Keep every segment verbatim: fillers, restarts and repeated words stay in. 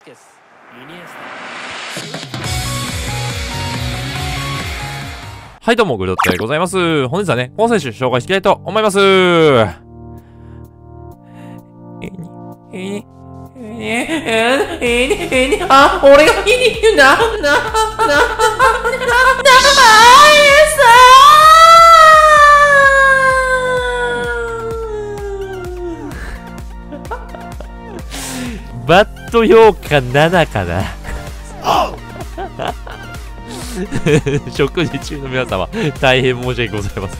はいどうも、グルドットでございます。本日はね、この選手紹介していきたいと思います。えに、えに、えに、えに、えに、あ、俺がいいな、な、な、な、な、な、な、バット評価ななかな。食事中の皆様、大変申し訳ございません。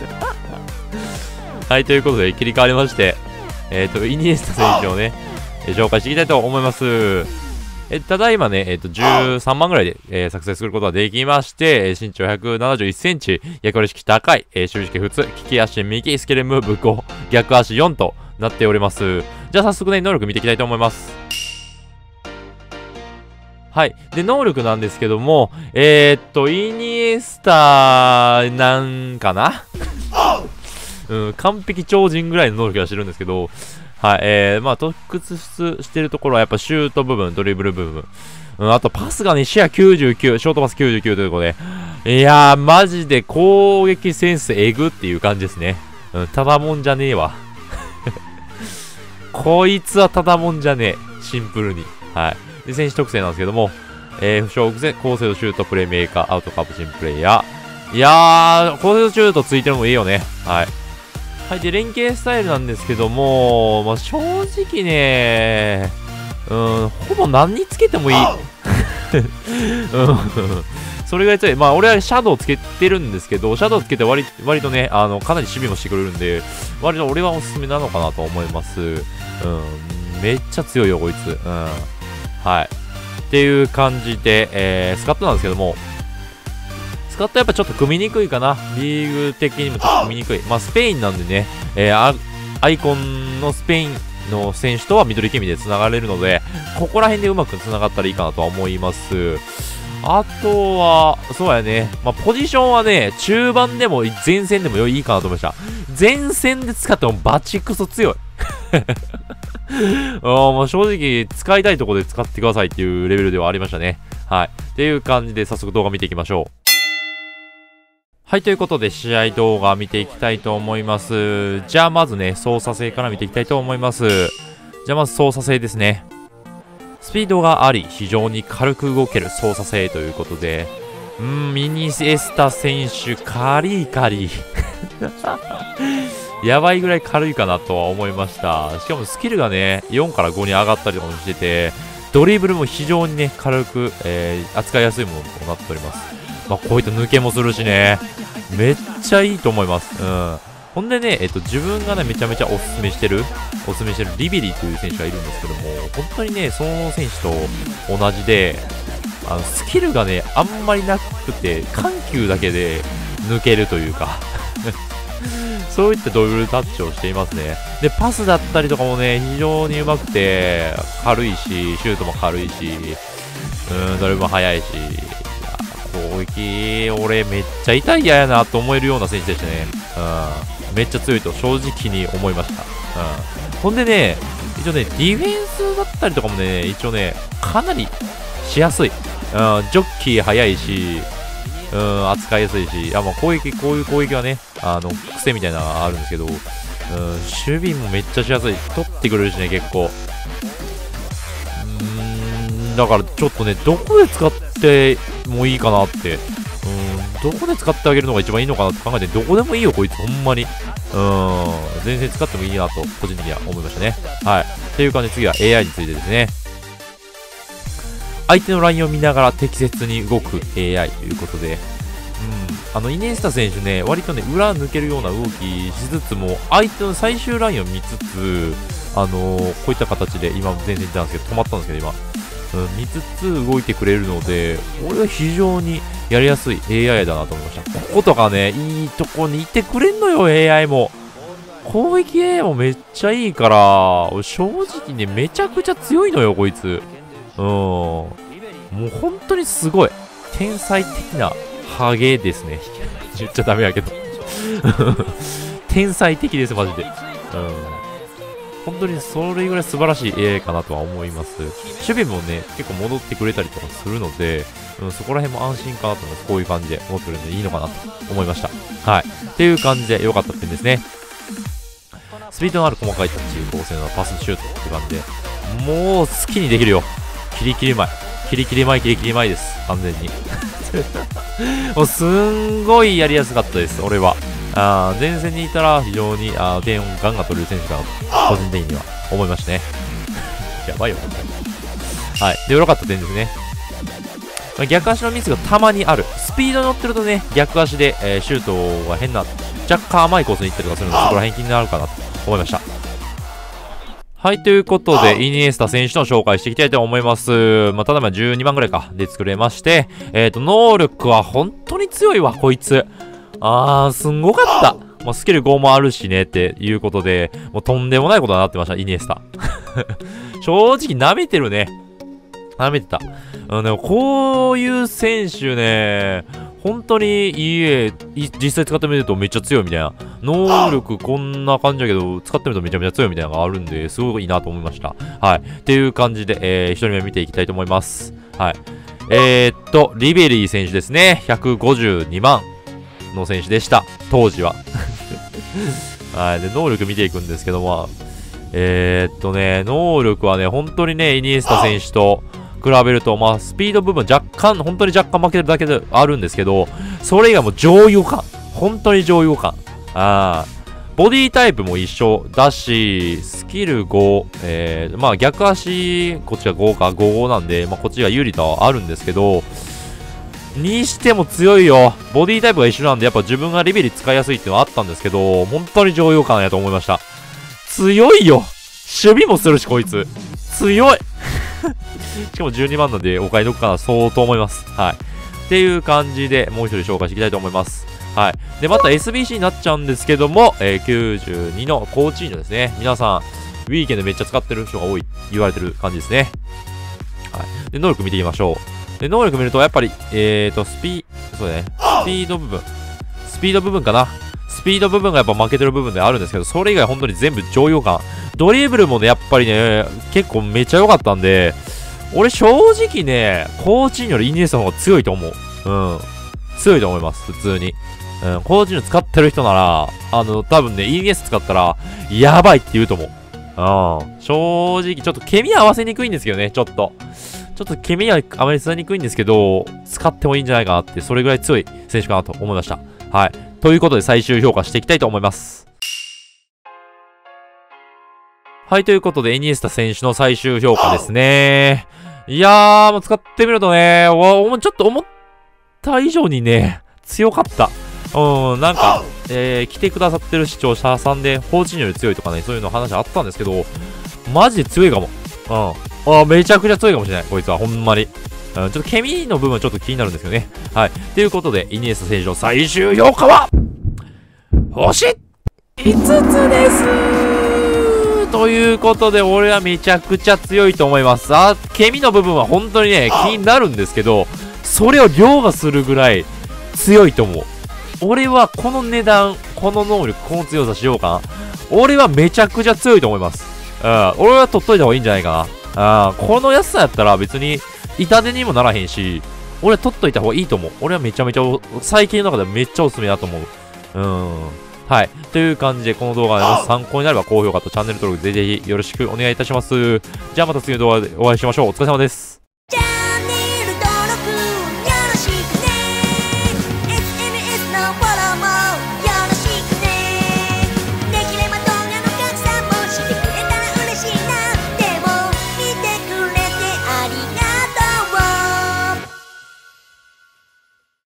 はい、ということで、切り替わりまして、えっと、イニエスタ選手をね、紹介していきたいと思います。えただいまね、えっと、じゅうさんまんぐらいで、えー、作成することができまして、身長ひゃくななじゅういっセンチ、役割式高い、えー、守備式普通、利き足右、スケレムーブご、逆足よんとなっております。じゃあ早速ね、能力見ていきたいと思います。はい。で、能力なんですけども、えー、っと、イニエスタなんかなうん、完璧超人ぐらいの能力はしてるんですけど、はい、えー、まあ、突出してるところはやっぱシュート部分、ドリブル部分。うん、あとパスがね、視野きゅうじゅうきゅう、ショートパスきゅうじゅうきゅうということで、いやー、マジで攻撃センスエグっていう感じですね。うん、ただもんじゃねえわ。こいつはただもんじゃねえ。シンプルに。はい。で、選手特性なんですけども、えー、負傷癖、高精度シュート、プレイメーカー、アウトカップ新プレイヤー。いやー、高精度シュートついてるのもいいよね。はい。はい、で、連携スタイルなんですけども、まあ、正直ね、うん、ほぼ何につけてもいい。うん、それが強い。まあ、俺はシャドウつけてるんですけど、シャドウつけて割割とね、あの、かなり守備もしてくれるんで、割と俺はおすすめなのかなと思います。うん、めっちゃ強いよ、こいつ。うん。はい。っていう感じで、えー、スカットなんですけども、スカットやっぱちょっと組みにくいかな。リーグ的にもちょっと組みにくい。まあ、スペインなんでね、えー、アイコンのスペインの選手とは緑ケミで繋がれるので、ここら辺でうまく繋がったらいいかなとは思います。あとは、そうやね。まあ、ポジションはね、中盤でも前線でもいいかなと思いました。前線で使ってもバチクソ強い。あもう正直使いたいところで使ってくださいっていうレベルではありましたね。はい。っていう感じで早速動画見ていきましょう。はい、ということで試合動画見ていきたいと思います。じゃあまずね、操作性から見ていきたいと思います。じゃあまず操作性ですね。スピードがあり、非常に軽く動ける操作性ということで、うーん、ミニエスタ選手、カリーカリー。やばいぐらい軽いかなとは思いました。しかもスキルがね、よんからごに上がったりとかもしてて、ドリブルも非常にね、軽く、えー、扱いやすいものとなっております。まあ、こういった抜けもするしね、めっちゃいいと思います。うん。ほんでね、えっと、自分がね、めちゃめちゃおすすめしてる、おすすめしてるリビリーという選手がいるんですけども、本当にね、その選手と同じで、あの、スキルがね、あんまりなくて、緩急だけで抜けるというか、そういったドリブルタッチをしていますね。で、パスだったりとかもね、非常に上手くて、軽いし、シュートも軽いし、うーん、ドリブルも速いし、攻撃、俺めっちゃ痛い嫌やなと思えるような選手でしたね。うん。めっちゃ強いと正直に思いました。うん。ほんでね、一応ね、ディフェンスだったりとかもね、一応ね、かなりしやすい。うん、ジョッキー速いし、うん、扱いやすいし、あ、まあ、攻撃、こういう攻撃はね、あの、癖みたいなのがあるんですけど、うん、守備もめっちゃしやすい。取ってくれるしね、結構。うーん、だからちょっとね、どこで使ってもいいかなって、うん、どこで使ってあげるのが一番いいのかなって考えて、どこでもいいよ、こいつ、ほんまに。うん、全然使ってもいいなと、個人的には思いましたね。はい。っていう感じで次は エーアイ についてですね。相手のラインを見ながら適切に動く エーアイ ということで、うん、あのイニエスタ選手ね、割とね、裏抜けるような動きしつつも、相手の最終ラインを見つつ、あのー、こういった形で、今、全然言ったんですけど、止まったんですけど、今、うん、見つつ動いてくれるので、俺は非常にやりやすい エーアイ だなと思いました。こことかね、いいとこにいてくれんのよ、エーアイ も。攻撃 エーアイ もめっちゃいいから、俺正直ね、めちゃくちゃ強いのよ、こいつ。うん。もう本当にすごい。天才的なハゲですね。言っちゃダメやけど。天才的です、マジで。うん。 本当にそれぐらい素晴らしい エーアイ かなとは思います。守備もね、結構戻ってくれたりとかするので、うん、そこら辺も安心かなと思います。こういう感じで戻ってくれるのでいいのかなと思いました。はい。っていう感じで良かった点ですね。スピードのある細かいタッチ、合成のパスシュートって感じで、もう好きにできるよ。キリキリ前。キリキリ前、キリキリ前です。完全に。もうすんごいやりやすかったです、俺は。あ前線にいたら非常にあ点をガンガン取れる選手かなと、個人的には思いましたね。やばいよ、本当に。はい。で、良かった点ですね。逆足のミスがたまにある。スピードに乗ってるとね、逆足で、えー、シュートが変な、若干甘いコースに行ったりとかするので、そこら辺気になるかなと思いました。はい、ということで、イニエスタ選手の紹介していきたいと思います。まあ、ただまあじゅうにまんぐらいか、で作れまして、えっと、能力は本当に強いわ、こいつ。あー、すんごかった。まあ、スキルごもあるしね、っていうことで、もうとんでもないことになってました、イニエスタ。正直舐めてるね。舐めてた。うん、でもこういう選手ね、本当にいい絵、実際使ってみるとめっちゃ強いみたいな。能力こんな感じだけど、使ってみるとめちゃめちゃ強いみたいなのがあるんで、すごくいいなと思いました。はい。っていう感じで、えー、一人目見ていきたいと思います。はい。えー、っと、リベリー選手ですね。ひゃくごじゅうにまんの選手でした。当時は。はい。で、能力見ていくんですけども、えー、っとね、能力はね、本当にね、イニエスタ選手と、比べると、まあ、スピード部分若干、本当に若干負けてるだけであるんですけど、それ以外も上位互換。本当に上位互換。あボディタイプも一緒だし、スキルご、えー、まあ逆足、こっちがごか、ごごなんで、まあこっちが有利とはあるんですけど、にしても強いよ。ボディタイプが一緒なんで、やっぱ自分がリベリ使いやすいっていうのはあったんですけど、本当に上位互換やと思いました。強いよ。守備もするし、こいつ。強い。しかもじゅうにまんなんでお買い得かな、相当思います。はい。っていう感じで、もう一人紹介していきたいと思います。はい。で、また エスビーシー になっちゃうんですけども、えー、きゅうじゅうにのコーチーニョですね。皆さん、ウィーケンドめっちゃ使ってる人が多い、言われてる感じですね。はい。で、能力見ていきましょう。で、能力見ると、やっぱり、えーと、スピー、そうだね。スピード部分。スピード部分かな。スピード部分がやっぱ負けてる部分であるんですけど、それ以外本当に全部上位互換。ドリブルもね、やっぱりね、結構めっちゃ良かったんで、俺正直ね、コーチーニョよりイニエスタの方が強いと思う。うん。強いと思います、普通に。うん、コーチーニョ使ってる人なら、あの、多分ね、イニエスタ使ったら、やばいって言うと思う。うん。正直、ちょっとケミ合わせにくいんですけどね、ちょっと。ちょっとケミはあまり伝えにくいんですけど、使ってもいいんじゃないかなって、それぐらい強い選手かなと思いました。はい。ということで最終評価していきたいと思います。はい、ということで、イニエスタ選手の最終評価ですね。いやー、もう使ってみるとね、おちょっと思った以上にね、強かった。うん、なんか、えー、来てくださってる視聴者さんで、コーチーニョより強いとかね、そういうの話あったんですけど、マジで強いかも。うん。あめちゃくちゃ強いかもしれない、こいつは、ほんまに。うん、ちょっとケミの部分はちょっと気になるんですけどね。はい。ということで、イニエスタ選手の最終評価は、星いつつですということで、俺はめちゃくちゃ強いと思います。あ、ケミの部分は本当にね、気になるんですけど、それを凌駕するぐらい強いと思う。俺はこの値段、この能力、この強さしようかな。俺はめちゃくちゃ強いと思います。うん。俺は取っといた方がいいんじゃないかな。うん。この安さやったら別に痛手にもならへんし、俺は取っといた方がいいと思う。俺はめちゃめちゃ、最近の中でめっちゃおすすめだと思う。うん。はい。という感じで、この動画が参考になれば高評価とチャンネル登録ぜひぜひよろしくお願いいたします。じゃあまた次の動画でお会いしましょう。お疲れ様です。